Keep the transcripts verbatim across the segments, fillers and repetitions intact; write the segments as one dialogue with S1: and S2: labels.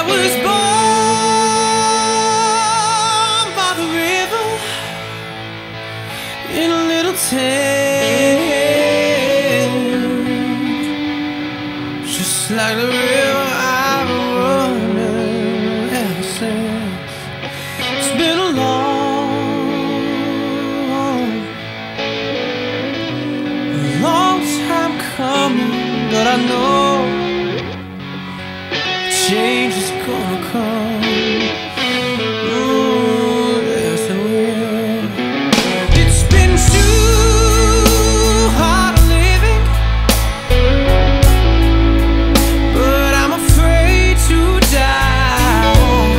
S1: was born by the river in a little tent, just like the river I've been running ever since. It's been a long, long time coming, but I know change is gonna come. Oh, yes it will. It's been too hard living, but I'm afraid to die.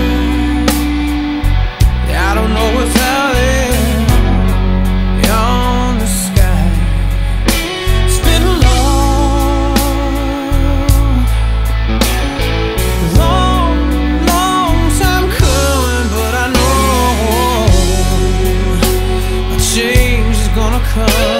S1: I don't know what's out there beyond the sky. It's been a long, long, long time coming, but I know a change is gonna come.